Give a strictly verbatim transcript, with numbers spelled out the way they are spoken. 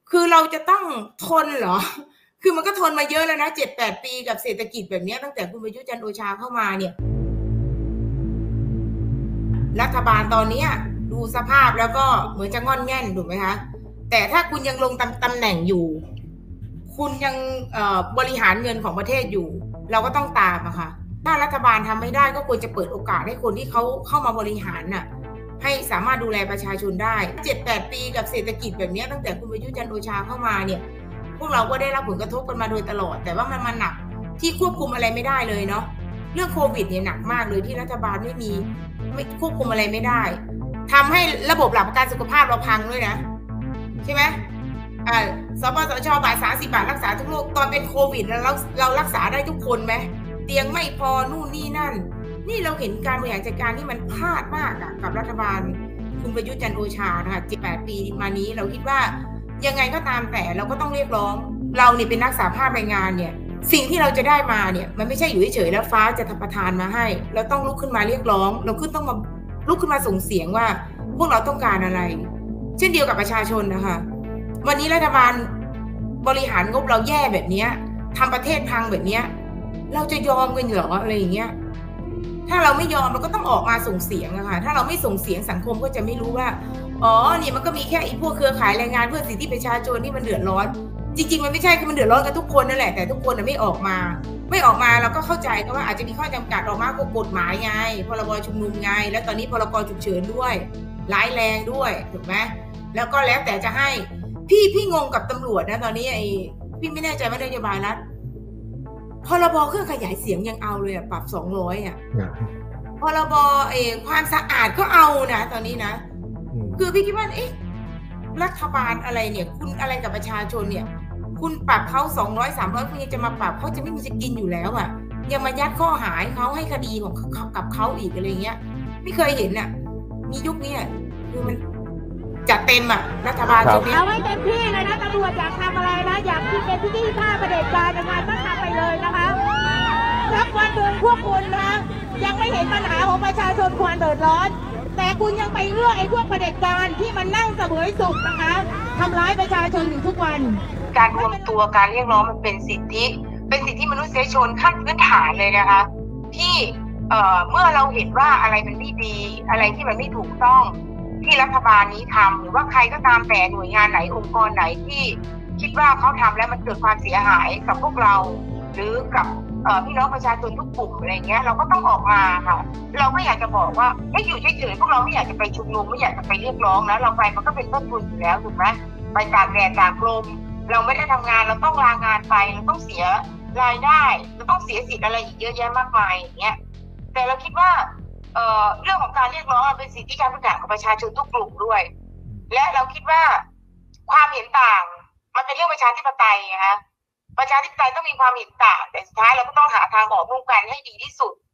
คือเราจะต้องทนเหรอ คือมันก็ทนมาเยอะแล้วนะ เจ็ดแปด ปีกับเศรษฐกิจแบบนี้ตั้งแต่คุณประยุทธ์จันทร์โอชาเข้ามาเนี่ย รัฐบาลตอนนี้ดูสภาพแล้วก็เหมือนจะงอนแง่นถูกไหมคะ แต่ถ้าคุณยังลงตำตำแหน่งอยู่ คุณยังบริหารเงินของประเทศอยู่ เราก็ต้องตามอะค่ะถ้ารัฐบาลทำไม่ได้ก็ควรจะเปิดโอกาสให้คนที่เขาเข้ามาบริหารน่ะให้สามารถดูแลประชาชนได้ เจ็ดแปด ปีกับเศรษฐกิจแบบนี้ตั้งแต่คุณประยุทธ์จันทร์โอชาเข้ามาเนี่ยพวกเราก็ได้รับผลกระทบกันมาโดยตลอดแต่ว่ามันมาหนักที่ควบคุมอะไรไม่ได้เลยเนาะเรื่องโควิดเนี่ยหนักมากเลยที่รัฐบาลไม่มีไม่ควบคุมอะไรไม่ได้ทำให้ระบบหลักประกันสุขภาพเราพังด้วยนะใช่ไหมอ่าสปสชบาทสามสิบบาทรักษาทุกโรคตอนเป็นโควิดแล้วเราเรารักษาได้ทุกคนไหมเตียงไม่พอนู่นนี่นั่นนี่เราเห็นการบริหารจัดการที่มันพลาดมากอะกับรัฐบาลคุณประยุทธ์จันทร์โอชานะคะเจ็ดแปดปีมานี้เราคิดว่ายังไงก็ตามแต่เราก็ต้องเรียกร้องเราเนี่ยเป็นนักสาภาพแรงงานเนี่ยสิ่งที่เราจะได้มาเนี่ยมันไม่ใช่อยู่เฉยๆแล้วฟ้าจะทำประทานมาให้เราต้องลุกขึ้นมาเรียกร้องเราขึ้นต้องมาลุกขึ้นมาส่งเสียงว่าพวกเราต้องการอะไรเช่นเดียวกับประชาชนนะคะวันนี้รัฐบาลบริหารงบเราแย่แบบนี้ทำประเทศพังแบบนี้เราจะยอมกันเหรออะไรอย่างเงี้ยถ้าเราไม่ยอมเราก็ต้องออกมาส่งเสียงอะค่ะถ้าเราไม่ส่งเสียงสังคมก็จะไม่รู้ว่าอ๋อนี่มันก็มีแค่ไอ้พวกเครือข่ายแรงงานเพื่อสิทธิประชาชนที่มันเดือดร้อนจริงๆมันไม่ใช่คือมันเดือดร้อนกันทุกคนนั่นแหละแต่ทุกคนไม่ออกมาไม่ออกมาเราก็เข้าใจว่าอาจจะมีข้อจำกัดออกมากกฎหมายไงพรบชุมนุมไงแล้วตอนนี้พรกฉุกเฉินด้วยร้ายแรงด้วยถูกไหมแล้วก็แล้วแต่จะให้พี่พี่งงกับตำรวจนะตอนนี้ไอ้พี่ไม่แน่ใจว่านโยบายรัฐพรบเครื่องขยายเสียงยังเอาเลยอะปรับสองร้อยอะพรบเองความสะอาดก็เอานะตอนนี้นะคือพี่คิดว่าเอ๊ะรัฐบาลอะไรเนี่ยคุณอะไรกับประชาชนเนี่ยคุณปรับเขาสองร้อย สามร้อยคุณยังจะมาปรับเขาจะไม่มีจะกินอยู่แล้วอะยังมายัดข้อหาเขาให้คดีของกับเขาอีกอะไรเงี้ยไม่เคยเห็นอะมียุคนี้คือมันจัดเต็มอะรัฐบาลชุดนี้เอาไว้เต็มที่เลยนะตำรวจอยากทำอะไรนะอยากที่เป็นที่ที่ฆ่าประเด็จการยังไงก็ทำไปเลยนะคะสักวันหนึ่งพวกคุณนะยังไม่เห็นปัญหาของประชาชนควรเดือดร้อนแต่คุณยังไปเลือกไอ้พวกประเด็จการที่มันนั่งเสวยสุขนะคะทำร้ายประชาชนอยู่ทุกวันการรวมตัวการเรียกร้องมันเป็นสิทธิเป็นสิทธิมนุษยชนขั้นพื้นฐานเลยนะคะที่เอ่อเมื่อเราเห็นว่าอะไรมันไม่ดีอะไรที่มันไม่ถูกต้องที่รัฐบาลนี้ทำหรือว่าใครก็ตามแต่หน่วยงานไหนองค์กรไหนที่คิดว่าเขาทำแล้วมันเกิดความเสียหายกับพวกเราหรือกับพี่น้องประชาชนทุกกลุ่มอะไรเงี้ยเราก็ต้องออกมาค่ะเราไม่อยากจะบอกว่าให้อยู่เฉยๆพวกเราไม่อยากจะไปชุมนุมไม่อยากจะไปเรียกร้องนะเราไปมันก็เป็นต้นทุนอยู่แล้วถูกไหมไปตากแดดตากลมเราไม่ได้ทำงานเราต้องลางานไปเราต้องเสียรายได้เราต้องเสียสิทธิ์อะไรอีกเยอะแยะมากมายอย่างเงี้ยแต่เราคิดว่าเอ่อเรื่องของการเรียกร้องเป็นสิทธิการพื้นฐานของประชาชนทุกกลุ่มด้วยและเราคิดว่าความเห็นต่างมันเป็นเรื่องประชาธิปไตยนะคะประชาธิปไตยต้องมีความเห็นต่างแต่สุดท้ายเราก็ต้องหาทางออกร่วมกันให้ดีที่สุด